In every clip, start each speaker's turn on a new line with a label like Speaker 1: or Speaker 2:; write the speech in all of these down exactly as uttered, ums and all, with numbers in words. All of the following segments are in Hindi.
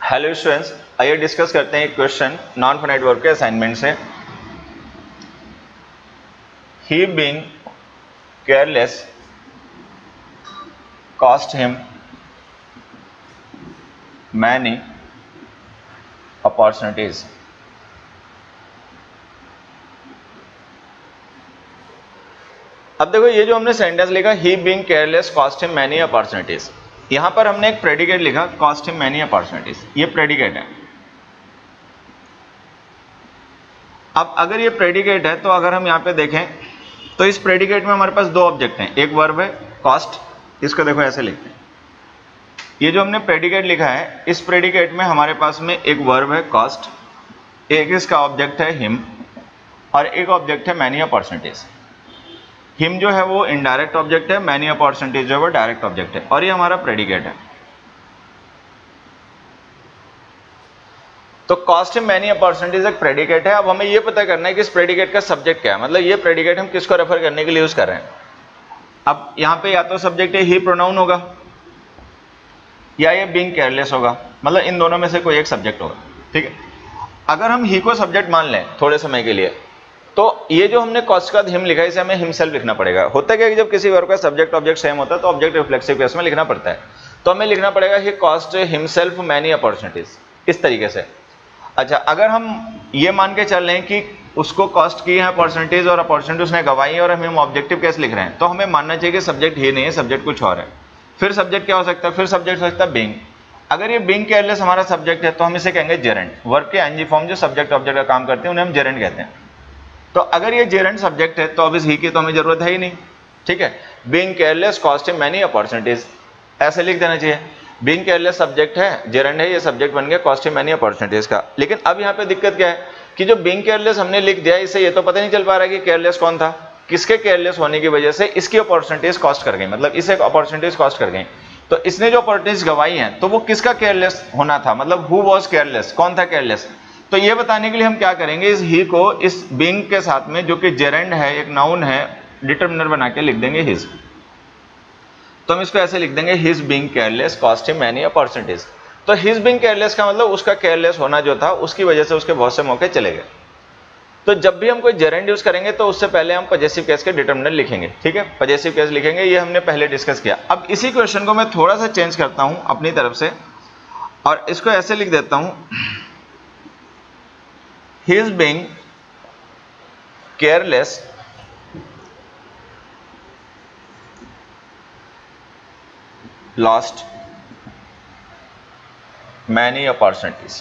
Speaker 1: हेलो स्टूडेंट्स, आइए डिस्कस करते हैं एक क्वेश्चन नॉन फाइनाइट वर्ब के असाइनमेंट से। He being careless cost him many opportunities. अब देखो, ये जो हमने सेंटेंस लिखा he being careless cost him many opportunities, यहां पर हमने एक प्रेडिकेट लिखा कॉस्ट हिम मैनी अपॉर्चुनिटीज, ये प्रेडिकेट है। अब अगर ये प्रेडिकेट है तो अगर हम यहां पे देखें तो इस प्रेडिकेट में हमारे पास दो ऑब्जेक्ट हैं, एक वर्ब है कॉस्ट, इसको देखो ऐसे लिखते हैं। ये जो हमने प्रेडिकेट लिखा है, इस प्रेडिकेट में हमारे पास में एक वर्ब है कॉस्ट, एक इसका ऑब्जेक्ट है हिम और एक ऑब्जेक्ट है मैनी अपॉर्चुनिटीज। हिम जो है वो इनडायरेक्ट ऑब्जेक्ट है, मैनी अपॉर्चुनिटीज जो है वो डायरेक्ट ऑब्जेक्ट है और ये हमारा प्रेडिकेट है। तो कॉस्ट हिम मैनी अपॉर्चुनिटीज एक प्रेडिकेट है। अब हमें ये पता करना है कि इस प्रेडिकेट का सब्जेक्ट क्या है, मतलब ये प्रेडिकेट हम किसको रेफर करने के लिए यूज कर रहे हैं। अब यहां पे या तो सब्जेक्ट है ही प्रोनाउन होगा या ये बीइंग केयरलेस होगा, मतलब इन दोनों में से कोई एक सब्जेक्ट होगा। ठीक है, अगर हम ही को सब्जेक्ट मान लें थोड़े समय के लिए, तो ये जो हमने कॉस्ट का हिम लिखा है इसे हमें हिमसेल्फ लिखना पड़ेगा। होता क्या है कि जब किसी वर्ब का सब्जेक्ट ऑब्जेक्ट सेम होता है तो ऑब्जेक्ट रिफ्लेक्सिव केस में लिखना पड़ता है, तो हमें लिखना पड़ेगा he cost himself many opportunities, इस तरीके से। अच्छा, अगर हम ये मान के चल रहे हैं कि उसको कॉस्ट की है अपॉर्चुनिटीज और अपॉर्चुनिटी उसने गवाई और हम ऑब्जेक्टिव केस लिख रहे हैं, तो हमें मानना चाहिए कि सब्जेक्ट ही नहीं है, सब्जेक्ट कुछ और है। फिर सब्जेक्ट क्या हो सकता है, फिर सब्जेक्ट हो सकता है बीइंग। अगर ये बीइंग केयरलेस हमारा सब्जेक्ट है तो हम इसे कहेंगे जेरेंट। वर्ब के एनजी फॉर्म जो सब्जेक्ट ऑब्जेक्ट का काम करते हैं उन्हें हम जेरेंट कहते हैं। तो अगर ये जेरेंट सब्जेक्ट है तो ऑब्वियस ही की तो हमें जरूरत है ही नहीं। ठीक है, being careless cost him many opportunities ऐसे लिख देना चाहिए। बीइंग केयरलेस सब्जेक्ट है, जेरेंट है, ये सब्जेक्ट बन गया कॉस्ट हिम मैनी अपॉर्चुनिटीज का। लेकिन अब यहाँ पे दिक्कत क्या है कि जो बीइंग केयरलेस हमने लिख दिया, इससे ये तो पता नहीं चल पा रहा है कि केयरलेस कौन था, किसके केयरलेस होने की वजह से इसकी अपॉर्चुनिटीज कॉस्ट कर गई, मतलब इसे अपॉर्चुनिटीज कॉस्ट कर गई। तो इसने जो अपॉर्चुनिटीज गवाई हैं तो वो किसका केयरलेस होना था, मतलब हु वाज केयरलेस, कौन था केयरलेस। तो ये बताने के लिए हम क्या करेंगे, इस ही को इस बीइंग के साथ में जो कि जेरेंड है, एक नाउन है, डिटरमिनर बना के लिख देंगे हिज। तो हम इसको ऐसे लिख देंगे his being careless cost him many opportunities. तो हिज बीइंग केयरलेस का मतलब उसका केयरलेस होना जो था उसकी वजह से उसके बहुत से मौके चले गए। तो जब भी हम कोई जेरेंड यूज करेंगे तो उससे पहले हम पजेसिव केस के डिटरमिनर लिखेंगे। ठीक है, पजेसिव केस लिखेंगे, ये हमने पहले डिस्कस किया। अब इसी क्वेश्चन को मैं थोड़ा सा चेंज करता हूं अपनी तरफ से और इसको ऐसे लिख देता हूं, His being careless lost many opportunities.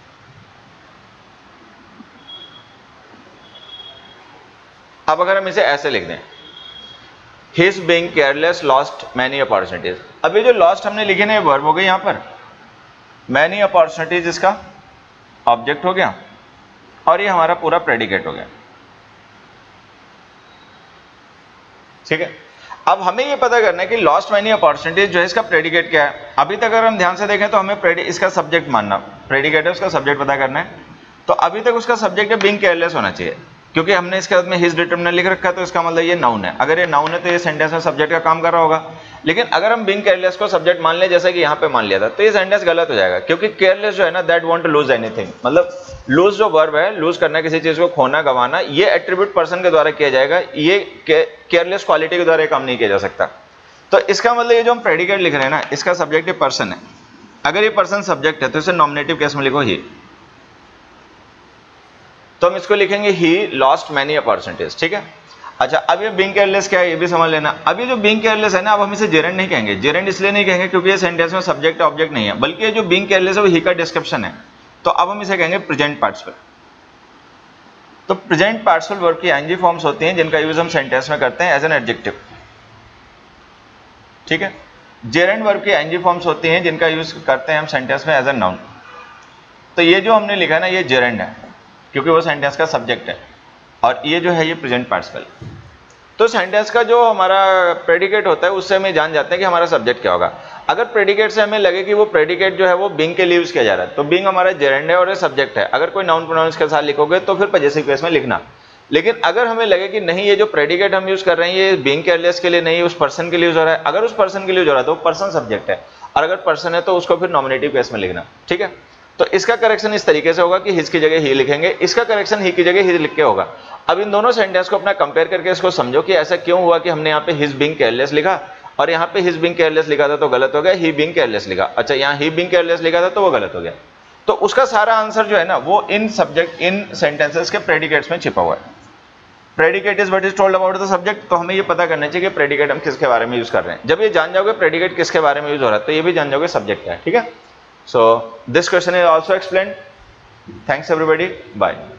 Speaker 1: अब अगर हम इसे ऐसे लिख दें, His being careless lost many opportunities, अब ये जो lost हमने लिखे ना, ये वर्ब हो गई, यहां पर many opportunities इसका ऑब्जेक्ट हो गया और ये हमारा पूरा प्रेडिकेट हो गया। ठीक है, अब हमें ये पता करना है कि लॉस्ट मैनी अपॉर्चुनिटीज जो है इसका प्रेडिकेट क्या है। अभी तक अगर हम ध्यान से देखें तो हमें इसका सब्जेक्ट मानना, प्रेडिकेट है उसका सब्जेक्ट पता करना है। तो अभी तक उसका सब्जेक्ट है बीइंग केयरलेस होना चाहिए, क्योंकि हमने इसके बाद में हिज डिटरमिनर लिख रखा है, तो इसका मतलब ये नाउन है। अगर ये नाउन है तो ये सेंटेंस में सब्जेक्ट का काम कर रहा होगा। लेकिन अगर हम बीइंग केयरलेस को सब्जेक्ट मान ले, जैसे कि यहाँ पे मान लिया था, तो ये सेंटेंस गलत हो जाएगा, क्योंकि केयरलेस जो है ना, that want to lose anything, मतलब लूज जो वर्ब है, लूज करना, किसी चीज को खोना, गंवाना, ये एट्रीब्यूट पर्सन के द्वारा किया जाएगा, ये केयरलेस क्वालिटी के द्वारा काम नहीं किया जा सकता। तो इसका मतलब ये जो हम प्रेडिकेट लिख रहे हैं ना, इसका सब्जेक्ट ये पर्सन है। अगर ये पर्सन सब्जेक्ट है तो इसे नॉमिनेटिव केस में लिखो ही, तो हम इसको लिखेंगे ही लॉस्ट मैनी अपॉर्चुनिटीज। ठीक है, अच्छा, अब ये बीइंग केयरलेस क्या है ये भी समझ लेना। अब ये जो बीइंग केयरलेस है ना, अब हम इसे जेरेंट नहीं कहेंगे। जेरेंट इसलिए नहीं कहेंगे क्योंकि ये सेंटेंस में सब्जेक्ट ऑब्जेक्ट नहीं है, बल्कि ये जो बीइंग केयरलेस है वो ही का डिस्क्रिप्शन है। तो अब हम इसे कहेंगे प्रेजेंट पार्टिसिपल। तो प्रेजेंट पार्टिसिपल वर्ब की आईएनजी फॉर्म्स होती हैं जिनका यूज हम सेंटेंस में करते हैं एज एन एडजेक्टिव। ठीक है, जेरेंट वर्ब की आईएनजी फॉर्म्स होती हैं जिनका यूज करते हैं हम सेंटेंस में एज एन नाउन। तो ये जो हमने लिखा है ना, ये जेरेंट है क्योंकि वो सेंटेंस का सब्जेक्ट है, और ये जो है ये प्रेजेंट पार्टिसिपल। तो सेंटेंस का जो हमारा प्रेडिकेट होता है उससे हमें जान जाते हैं कि हमारा सब्जेक्ट क्या होगा। अगर प्रेडिकेट से हमें लगे कि वो प्रेडिकेट जो है वो बीइंग के लिए यूज किया जा रहा है, तो बीइंग हमारा जेरेंट है और ये सब्जेक्ट है। अगर कोई नाउन प्रोनाउंस के साथ लिखोगे तो फिर पजेसिव केस में लिखना। लेकिन अगर हमें लगे कि नहीं, ये जो प्रेडिकेट हम यूज कर रहे हैं ये बीइंग केयरलेस के लिए नहीं, उस पर्सन के लिए यूज हो रहा है, अगर उस पर्सन के लिए यूज हो रहा है तो पर्सन सब्जेक्ट है और अगर पर्सन है तो उसको फिर नॉमिनेटिव केस में लिखना, ठीक है। तो इसका करेक्शन इस तरीके से होगा कि हिज की जगह ही लिखेंगे, इसका करेक्शन ही की जगह ही लिख के होगा। अब इन दोनों सेंटेंस को अपना कंपेयर करके इसको समझो कि ऐसा क्यों हुआ कि हमने यहाँ पे हिज बीइंग केयरलेस लिखा और यहाँ पे हिज बीइंग केयरलेस लिखा था तो गलत हो गया, ही बीइंग केयरलेस लिखा, अच्छा यहाँ ही बीइंग केयरलेस लिखा था तो वो गलत हो गया। तो उसका सारा आंसर जो है ना वो इन सब्जेक्ट इन सेंटेंसेस के प्रेडिकेट्स में छिपा हुआ है। Predicate is what is told about the subject, तो हमें ये पता करना चाहिए कि प्रेडिकेट हम किसके बारे में यूज कर रहे हैं। जब ये जान जाओगे प्रेडिकेट किसके बारे में यूज हो रहा है तो ये भी जान जाओगे सब्जेक्ट क्या है, ठीक है। So this question is also explained. Thanks everybody, bye.